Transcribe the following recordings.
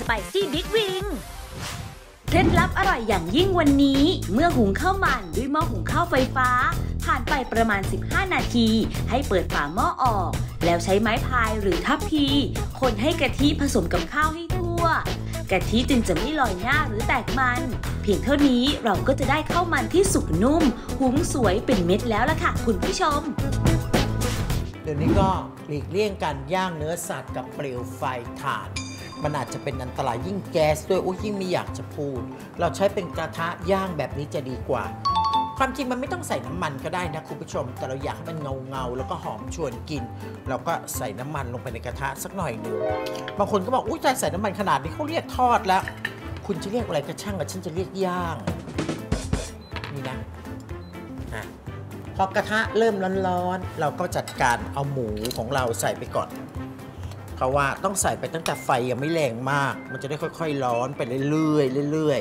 Spicy Big Wing เคล็ดลับอร่อยอย่างยิ่งวันนี้เมื่อหุงข้าวมันด้วยหม้อหุงข้าวไฟฟ้าผ่านไปประมาณ15นาทีให้เปิดฝาหม้อออกแล้วใช้ไม้พายหรือทัพพีคนให้กะทิผสมกับข้าวให้ทั่วกะทิจึงจะไม่ลอยหน้าหรือแตกมันเพียงเท่านี้เราก็จะได้ข้าวมันที่สุกนุ่มหุงสวยเป็นเม็ดแล้วล่ะค่ะคุณผู้ชมเดี๋ยวนี้ก็หลีกเลี่ยงการย่างเนื้อสัตว์กับเปลวไฟถ่านมันอาจจะเป็นอันตรายยิ่งแก๊สด้วยยิ่งไม่อยากจะพูดเราใช้เป็นกระทะย่างแบบนี้จะดีกว่าความจริงมันไม่ต้องใส่น้ำมันก็ได้นะคุณผู้ชมแต่เราอยากให้มันเงาแล้วก็หอมชวนกินเราก็ใส่น้ำมันลงไปในกระทะสักหน่อยหนึ่งบางคนก็บอกใจใส่น้ำมันขนาดนี้เขาเรียกทอดแล้วคุณจะเรียกอะไรก็ช่างกับฉันจะเรียกย่างนี่นะพอกระทะเริ่มร้อนๆเราก็จัดการเอาหมูของเราใส่ไปก่อนเพราะว่าต้องใส่ไปตั้งแต่ไฟยังไม่แรงมากมันจะได้ค่อยๆร้อนไปเรื่อย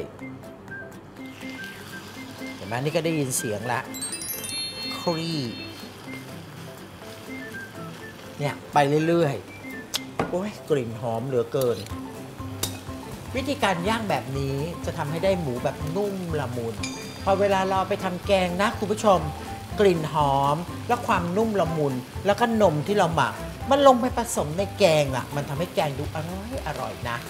เห็นไหมนี่ก็ได้ยินเสียงละครีเนี่ยไปเรื่อยๆโอ้ยกลิ่นหอมเหลือเกินวิธีการย่างแบบนี้จะทำให้ได้หมูแบบนุ่มละมุนพอเวลาเราไปทำแกงนะคุณผู้ชมกลิ่นหอมและความนุ่มละมุนแล้วก็นมที่เราหมักมันลงไปผสมในแกงมันทำให้แกงดูอร่อยนะ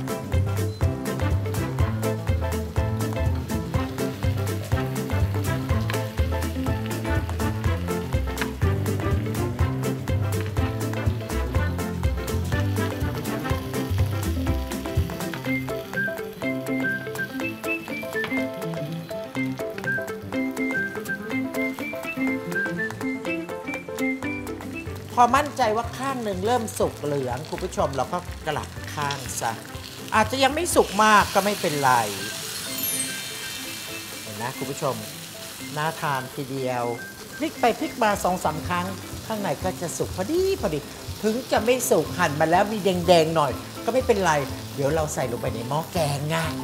พอมั่นใจว่าข้างหนึ่งเริ่มสุกเหลืองคุณผู้ชมเราก็กลับข้างซะอาจจะยังไม่สุกมากก็ไม่เป็นไรเห็นนะคุณผู้ชมน่าทานทีเดียวพลิกไปพลิกมา2-3 ครั้งข้างในก็จะสุกพอดีถึงจะไม่สุกหั่นมาแล้วมีแดงๆหน่อยก็ไม่เป็นไรเดี๋ยวเราใส่ลงไปในหม้อแกงง่าย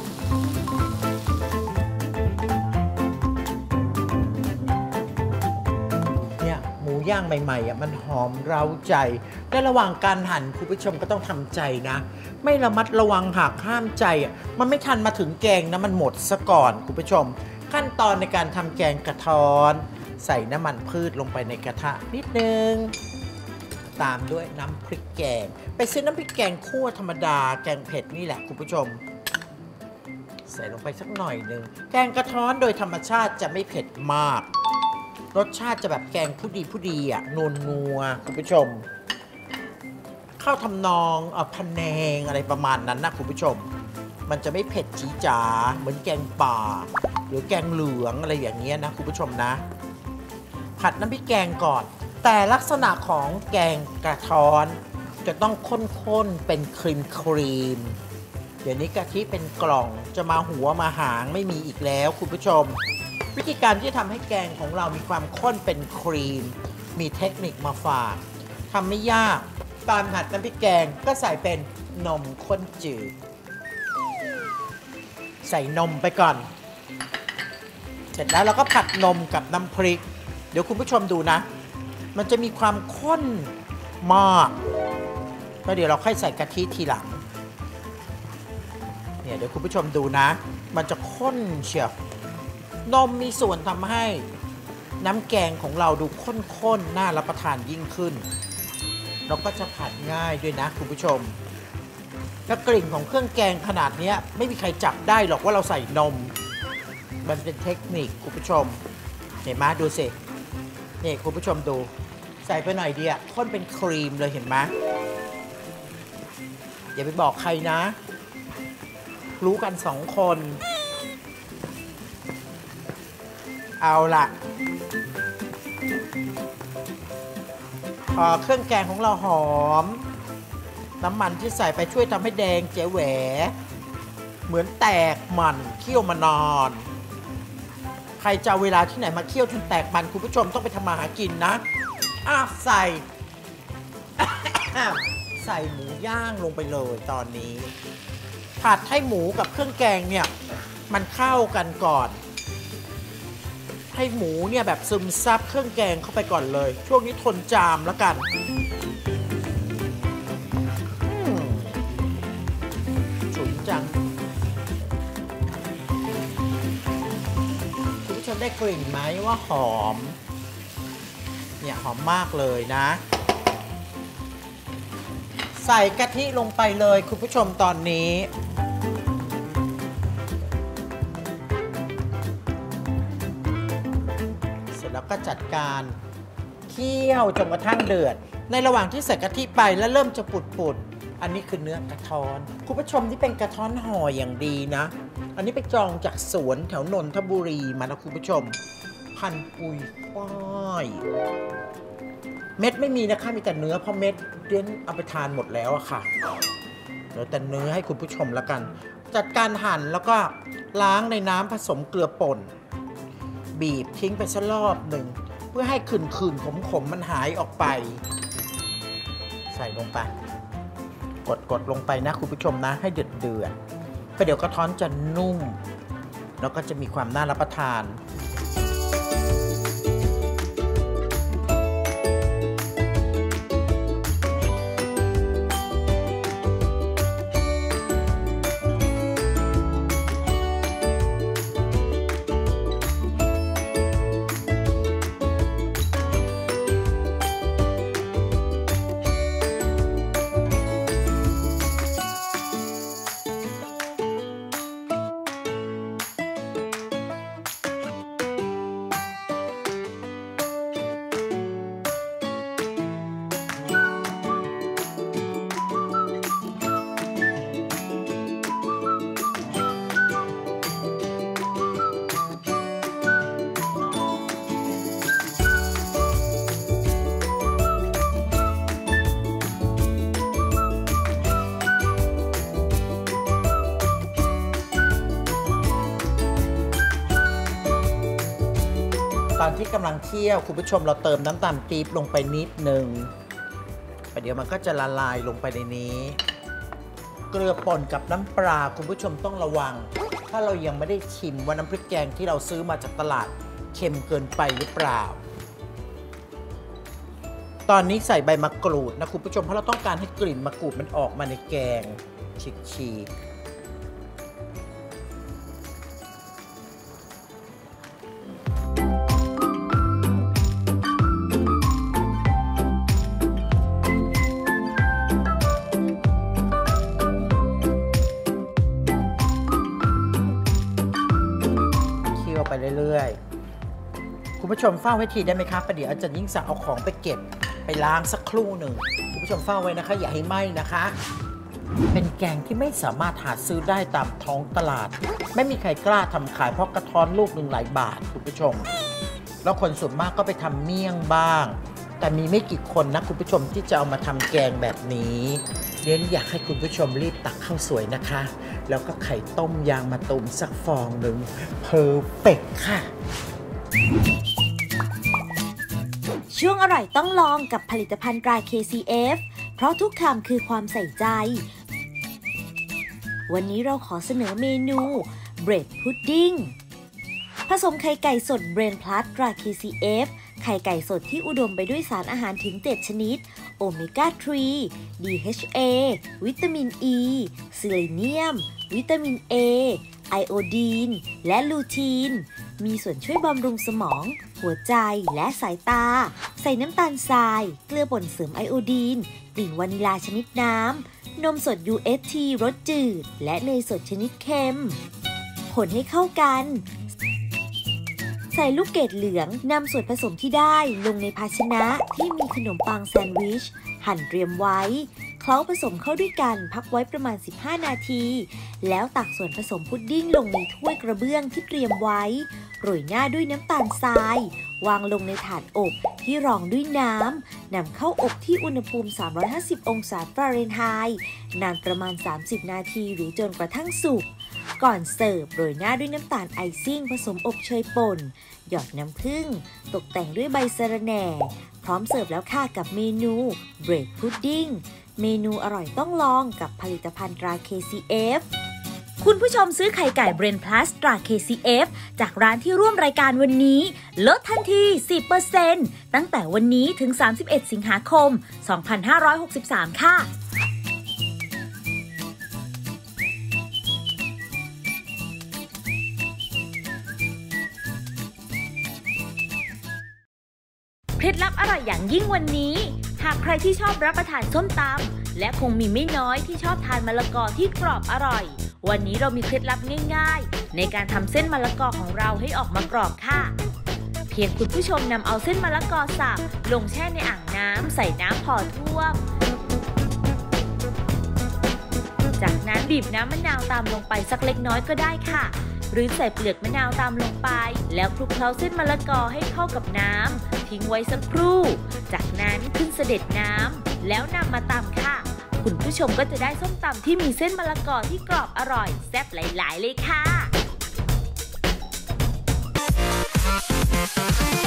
ย่างใหม่ๆมันหอมเร้าใจและระหว่างการหั่นคุณผู้ชมก็ต้องทำใจนะไม่ระมัดระวังหักห้ามใจมันไม่ทันมาถึงแกงนะมันหมดซะก่อนคุณผู้ชมขั้นตอนในการทำแกงกระท้อนใส่น้ำมันพืชลงไปในกระทะนิดนึงตามด้วยน้ำพริกแกงไปซื้อน้ำพริกแกงคั่วธรรมดาแกงเผ็ดนี่แหละคุณผู้ชมใส่ลงไปสักหน่อยนึงแกงกระท้อนโดยธรรมชาติจะไม่เผ็ดมากรสชาติจะแบบแกงผู้ดีนัวคุณผู้ชมข้าวทำนองพะแนงอะไรประมาณนั้นนะคุณผู้ชมมันจะไม่เผ็ดจี๊ดจ๋าเหมือนแกงป่าหรือแกงเหลืองอะไรอย่างเงี้ยนะคุณผู้ชมนะผัดน้ำพริกแกงก่อนแต่ลักษณะของแกงกระท้อนจะต้องข้นๆเป็นครีมเดี๋ยวนี้กะทิเป็นกล่องจะมาหัวมาหางไม่มีอีกแล้วคุณผู้ชมวิธีการที่ทำให้แกงของเรามีความข้นเป็นครีมมีเทคนิคมาฝากทำไม่ยากตอนผัดน้ำพริกแกงก็ใส่เป็นนมข้นจืดใส่นมไปก่อนเสร็จแล้วเราก็ผัดนมกับน้ำพริกเดี๋ยวคุณผู้ชมดูนะมันจะมีความข้นมากแล้วเดี๋ยวเราค่อยใส่กะทิทีหลังเนี่ยเดี๋ยวคุณผู้ชมดูนะมันจะข้นเชียวนมมีส่วนทำให้น้ำแกงของเราดูข้นๆน่ารับประทานยิ่งขึ้นเราก็จะผัดง่ายด้วยนะคุณผู้ชมและกลิ่นของเครื่องแกงขนาดนี้ไม่มีใครจับได้หรอกว่าเราใส่นมมันเป็นเทคนิคคุณผู้ชมเห็นไหมดูสินี่คุณผู้ชมดูใส่ไปหน่อยเดียวข้นเป็นครีมเลยเห็นไหมอย่าไปบอกใครนะรู้กัน2 คนเอาล่ะพอเครื่องแกงของเราหอมน้ำมันที่ใส่ไปช่วยทำให้แดงเจ๋แหวเหมือนแตกมันเคี่ยวมานานใครจะเอาเวลาที่ไหนมาเคี่ยวจนแตกมันคุณผู้ชมต้องไปทำมาหากินนะใส่ ใส่หมูย่างลงไปเลยตอนนี้ผัดให้หมูกับเครื่องแกงเนี่ยมันเข้ากันก่อนให้หมูเนี่ยแบบซึมซับเครื่องแกงเข้าไปก่อนเลยช่วงนี้ทนจามแล้วกัน ฉุนจังคุณผู้ชมได้กลิ่นไหมว่าหอมเนี่ยหอมมากเลยนะใส่กะทิลงไปเลยคุณผู้ชมตอนนี้เสร็จแล้วก็จัดการเคี่ยวจนกระทั่งเดือดในระหว่างที่ใส่กะทิไปแล้วเริ่มจะปุดๆอันนี้คือเนื้อกระท้อนคุณผู้ชมที่เป็นกระท้อนห่ออย่างดีนะอันนี้ไปจองจากสวนแถวนนทบุรีมานะคุณผู้ชมพันปุยฝ้ายเม็ดไม่มีนะคะมีแต่เนื้อเพราะเม็ดเดือนเอาไปทานหมดแล้วอะค่ะเหลือแต่เนื้อให้คุณผู้ชมแล้วกันจัดการหั่นแล้วก็ล้างในน้ำผสมเกลือป่นบีบทิ้งไปสักรอบหนึ่งเพื่อให้ขื่นๆขมๆมันหายออกไปใส่ลงไปกดลงไปนะคุณผู้ชมนะให้เดือดไปเดี๋ยวกระท้อนจะนุ่มแล้วก็จะมีความน่ารับประทานตอนที่กำลังเคี่ยวคุณผู้ชมเราเติมน้ำตาลปี๊บลงไปนิดนึงประเดี๋ยวมันก็จะละลายลงไปในนี้เกลือป่นกับน้ำปลาคุณผู้ชมต้องระวังถ้าเรายังไม่ได้ชิมว่าน้ำพริกแกงที่เราซื้อมาจากตลาดเค็มเกินไปหรือเปล่าตอนนี้ใส่ใบมะกรูดนะคุณผู้ชมเพราะเราต้องการให้กลิ่นมะกรูดมันออกมาในแกงฉีกไปเรื่อยๆคุณผู้ชมเฝ้าไว้ทีได้ไหมคะประเดี๋ยวอาจารย์ยิ่งศักดิ์เอาของไปเก็บไปล้างสักครู่หนึ่งคุณผู้ชมเฝ้าไว้นะคะอย่าให้ไหม้นะคะเป็นแกงที่ไม่สามารถหาซื้อได้ตามท้องตลาดไม่มีใครกล้าทำขายเพราะกระท้อนลูกหนึ่งหลายบาทคุณผู้ชมแล้วคนส่วนมากก็ไปทำเมี่ยงบ้างแต่มีไม่กี่คนนะคุณผู้ชมที่จะเอามาทำแกงแบบนี้เรียนอยากให้คุณผู้ชมรีบตักข้าวสวยนะคะแล้วก็ไข่ต้มยางมะตูมสักฟองหนึ่งเพอร์เฟกต์ค่ะช่วงอร่อยต้องลองกับผลิตภัณฑ์ตรา KCF เพราะทุกคำคือความใส่ใจวันนี้เราขอเสนอเมนูเบรดพุดดิ้งผสมไข่ไก่สดเบรนพลัสตรา KCF ไข่ไก่สดที่อุดมไปด้วยสารอาหารถึง7ชนิดโอเมก้า 3 DHA วิตามิน E เซเลเนียมวิตามิน A ไอโอดีนและลูทีนมีส่วนช่วยบำรุงสมองหัวใจและสายตาใส่น้ำตาลทรายเกลือป่นเสริมไอโอดีนกลิ่นวานิลาชนิดน้ำนมสด UHT รสจืดและเนยสดชนิดเค็มคนให้เข้ากันใส่ลูกเกดเหลืองนำส่วนผสมที่ได้ลงในภาชนะที่มีขนมปังแซนด์วิชหั่นเตรียมไว้เคล้าผสมเข้าด้วยกันพักไว้ประมาณ15นาทีแล้วตักส่วนผสมพุดดิ้งลงในถ้วยกระเบื้องที่เตรียมไว้โรยหน้าด้วยน้ำตาลทรายวางลงในถาดอบที่รองด้วยน้ำนำเข้าอบที่อุณหภูมิ350องศาฟาเรนไฮต์นานประมาณ30นาทีหรือจนกระทั่งสุกก่อนเสิร์ฟโรยหน้าด้วยน้ำตาลไอซิ่งผสมอบเชยป่นหยอดน้ำผึ้งตกแต่งด้วยใบสะระแหน่พร้อมเสิร์ฟแล้วค่ะกับเมนูเบรดพุดดิ้งเมนูอร่อยต้องลองกับผลิตภัณฑ์ตรา KCF คุณผู้ชมซื้อไข่ไก่เบรนพลัสตรา KCF จากร้านที่ร่วมรายการวันนี้ลดทันที 10% ตั้งแต่วันนี้ถึง31สิงหาคม2563ค่ะเคล็ดลับอร่อยอย่างยิ่งวันนี้หากใครที่ชอบรับประทานส้มตำและคงมีไม่น้อยที่ชอบทานมะละกอที่กรอบอร่อยวันนี้เรามีเคล็ดลับง่ายๆในการทำเส้นมะละกอของเราให้ออกมากรอบค่ะเพียงคุณผู้ชมนำเอาเส้นมะละกอสับลงแช่ในอ่างน้ำใส่น้ำพอท่วมจากนั้นบีบน้ำมะนาวตามลงไปสักเล็กน้อยก็ได้ค่ะหรือใส่เปลือกมะนาวตามลงไปแล้วคลุกเคล้าเส้นมะละกอให้เข้ากับน้ำทิ้งไว้สักครู่จากนั้นขึ้นเสด็จน้ำแล้วนำมาตำค่ะคุณผู้ชมก็จะได้ส้มตำที่มีเส้นมะละกอที่กรอบอร่อยแซ่บหลายๆเลยค่ะ